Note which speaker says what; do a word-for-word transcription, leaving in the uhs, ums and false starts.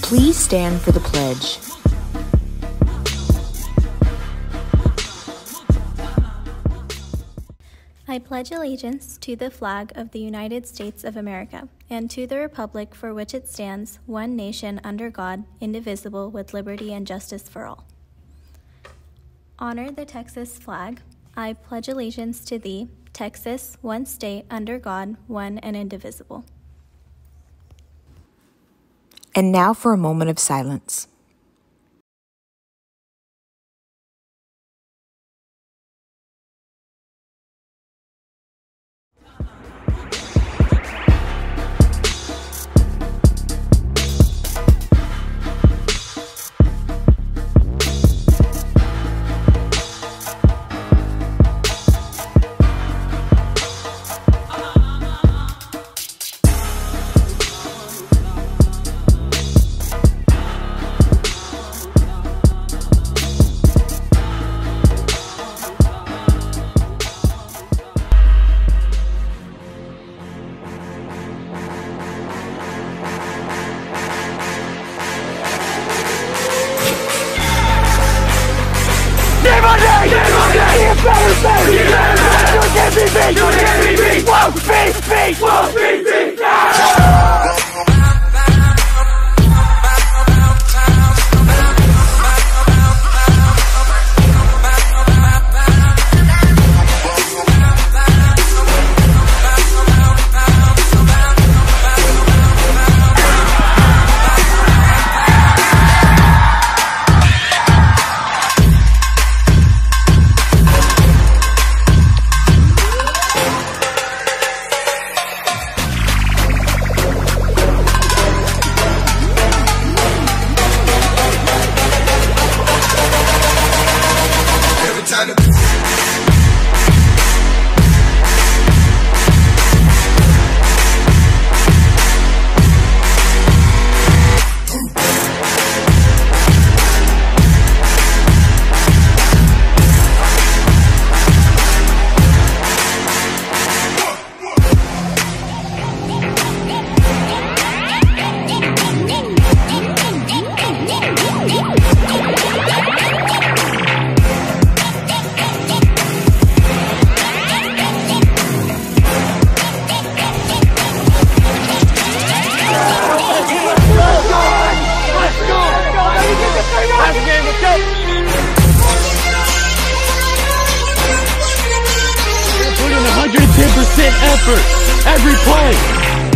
Speaker 1: Please stand for the pledge.
Speaker 2: I pledge allegiance to the flag of the United States of America and to the republic for which it stands, one nation under God, indivisible, with liberty and justice for all. Honor the Texas flag. I pledge allegiance to thee, Texas, one state under God, one and indivisible.
Speaker 1: And now for a moment of silence.
Speaker 3: Day by day, day by day, get better, better, get better. You can't be beat, you can't be beat. Won't be beat, won't be beat. Yeah.
Speaker 4: one hundred ten percent effort every play.